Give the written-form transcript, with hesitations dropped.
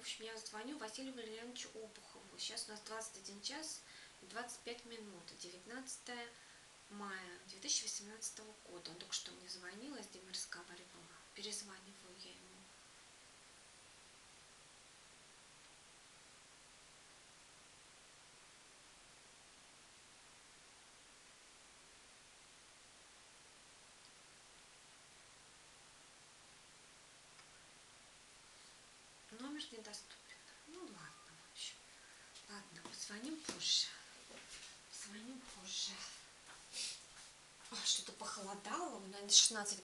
общем, я звоню Василию Валерьяновичу Обухову. Сейчас у нас 21 час и 25 минут, 19 мая 2018 года. Он только что мне звонил, я с ним разговаривала. Перезваниваю я ему. Номер недоступен. Ну ладно, в общем. Ладно, позвоним позже. Позвоним позже. Что-то похолодало, у нас 16